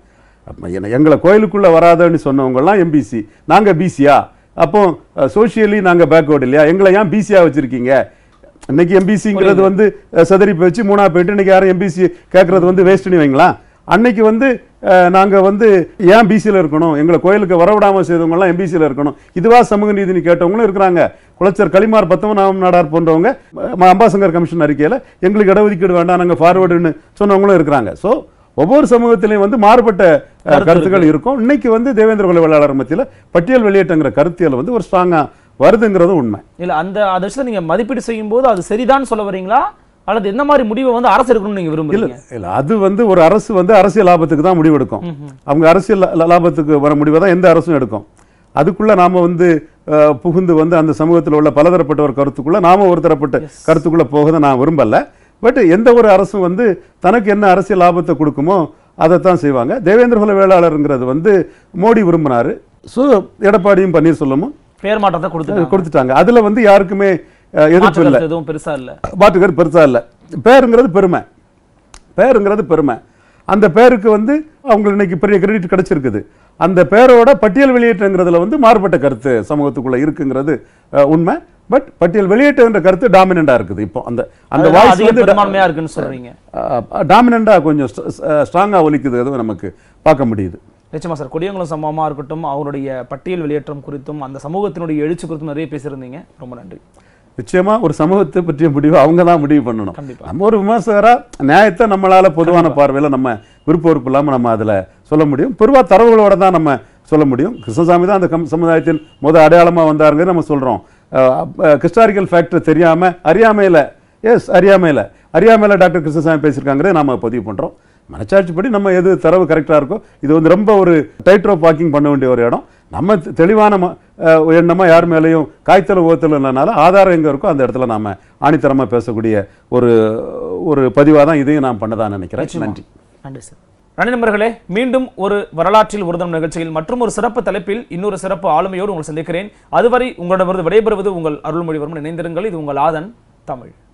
எங்களை கோயிலுக்குள்ளே வராதன்னு சொன்னவங்கலாம் எம்பிசி, நாங்கள் பிசியா? அப்போ சோஷியலி நாங்கள் பேக்வேர்டு இல்லையா? எங்களை ஏன் பிசியாக வச்சுருக்கீங்க? இன்னைக்கு எம்பிசிங்கிறது வந்து சதறி போச்சு, 3ஆ போயிட்டு இன்னைக்கு யாரும் எம்பிசி கேட்கறது வந்து வேஸ்ட்னு வைங்களா. அன்னைக்கு வந்து நாங்கள் வந்து ஏன் பிசியில் இருக்கணும், எங்களை கோயிலுக்கு வரவிடாமல் செய்தவங்கலாம் எம்பிசியில் இருக்கணும், இதுவா சமூக நீதினு கேட்டவங்களும் இருக்கிறாங்க. குளச்சர் களிமார் பத்தவனாம் நாடார் போன்றவங்க அம்பாசங்கர் கமிஷன் அறிக்கையில் எங்களுக்கு இடஒதுக்கீடு வேண்டாம் நாங்கள் ஃபார்வர்டுன்னு சொன்னவங்களும் இருக்கிறாங்க. ஸோ ஒவ்வொரு சமூகத்திலையும் வந்து மாறுபட்ட கருத்துக்கள் இருக்கும். இன்னைக்கு வந்து தேவேந்திர குல வேளாளர் மத்தியில் பட்டியல் வெளியேற்றங்கிற கருத்தியல் வந்து ஒரு ஸ்ட்ராங்காக வருதுங்கிறதும் உண்மை. இல்லை, அந்த விஷயத்தை நீங்கள் மதிப்பீடு செய்யும் போது அது சரிதான் சொல்ல வரீங்களா, அல்லது என்ன மாதிரி முடிவை வந்து அரசு எடுக்கணும்னு நீங்க விரும்புறீங்க? இல்ல, அது வந்து ஒரு அரசு வந்து அரசியல் லாபத்துக்கு தான் முடிவு எடுக்கும். அவங்க அரசியல் லாபத்துக்கு வர முடிவை தான் எந்த அரசும் எடுக்கும். அதுக்குள்ள நாம வந்து புகுந்து வந்து அந்த சமூகத்தில் உள்ள பலதரப்பட்ட ஒரு கருத்துக்குள்ள நாம ஒரு தரப்பட்ட கருத்துக்குள்ள போகதை நான் விரும்பல. பட் எந்த ஒரு அரசும் வந்து தனக்கு என்ன அரசியல் லாபத்தை கொடுக்குமோ அதைத்தான் செய்வாங்க. தேவேந்திர குல வேளாளருங்கிறது வந்து மோடி விரும்பினாரு. ஸோ எடப்பாடியும் பன்னீர்செல்வமும் பேர் மாற்றத்தை கொடுத்துட்டாங்க. அதுல வந்து யாருக்குமே எதிர்ப்பு இல்லை, எதுவும் பெருசா இல்லை, மாற்றுக்கர் பெருசா இல்லை. பேருங்கிறது பெருமை, பேருங்கிறது பெருமை. அந்த பேருக்கு வந்து அவங்களுக்கு இன்னைக்கு பெரிய கிரெடிட் கிடைச்சிருக்குது. அந்த பேரோட பட்டியல் வெளியேற்றங்கிறதுல வந்து மாறுபட்ட கருத்து சமூகத்துக்குள்ள இருக்குங்கிறது உண்மை. பட் பட்டியல் வெளியேற்றுன்ற கருத்து டாமினண்டா இருக்குது. இப்போ அந்த அந்த வாய்ஸ் வந்து பெரும்பான்மையா இருக்குன்னு சொல்றீங்க. டாமினண்டா கொஞ்சம் ஸ்ட்ராங்கா ஒலிக்குது, அது நமக்கு பார்க்க முடியுது. நிச்சயமா சார், கொடியங்குளம் சம்பவமா இருக்கட்டும், அவருடைய பட்டியல் வெளியேற்றம் குறித்தும் அந்த சமூகத்தினுடைய எழுச்சி குறித்தும் நிறைய பேசியிருந்தீங்க. ரொம்ப நன்றி. நிச்சயமா ஒரு சமூகத்தை பற்றிய முடிவு அவங்க தான் முடிவு பண்ணணும். நம்ம ஒரு விமர்சகரா நியாயத்தை நம்மளால பொதுவான பார்வையில் நம்ம விருப்ப வெறுப்பு இல்லாமல் நம்ம அதில் சொல்ல முடியும். பொதுவாக தரவுகளோட தான் நம்ம சொல்ல முடியும். கிருஷ்ணசாமி தான் அந்த சமுதாயத்தின் அடையாளமாக வந்தாருங்க நம்ம சொல்கிறோம். ஹிஸ்டாரிக்கல் ஃபேக்டர் தெரியாமல் அறியாமையில் அறியாமையில் டாக்டர் கிருஷ்ணசாமி பேசியிருக்காங்கிறத நம்ம பதிவு பண்ணுறோம். மனச்சாட்சிப்படி நம்ம எது தரவு கரெக்டாக இருக்கோ, இது வந்து ரொம்ப ஒரு டைட் ரோப் வாக்கிங் பண்ண வேண்டிய ஒரு இடம். நம்ம தெளிவான எண்ணமாக யார் மேலேயும் காய்த்தல் ஓத்தல் இல்லைனால ஆதாரம் எங்கே இருக்கோ அந்த இடத்துல நாம் ஆணித்தரமாக பேசக்கூடிய ஒரு ஒரு பதிவாக தான் இதையும் நான் பண்ணதான் நினைக்கிறேன். நன்றி. நன்றி சார். நன்றி நண்பர்களே, மீண்டும் ஒரு வரலாற்றில் ஒரு தினம் நிகழ்ச்சியில் மற்றும் ஒரு சிறப்பு தலைப்பில் இன்னொரு சிறப்பு ஆளுமையோடு உங்களை சந்திக்கிறேன். அதுவரை உங்களிடமிருந்து விடைபெறுவது உங்கள் அருள்மொழிவர்மன். இணைந்திருங்கள். இது உங்கள் ஆதன் தமிழ்.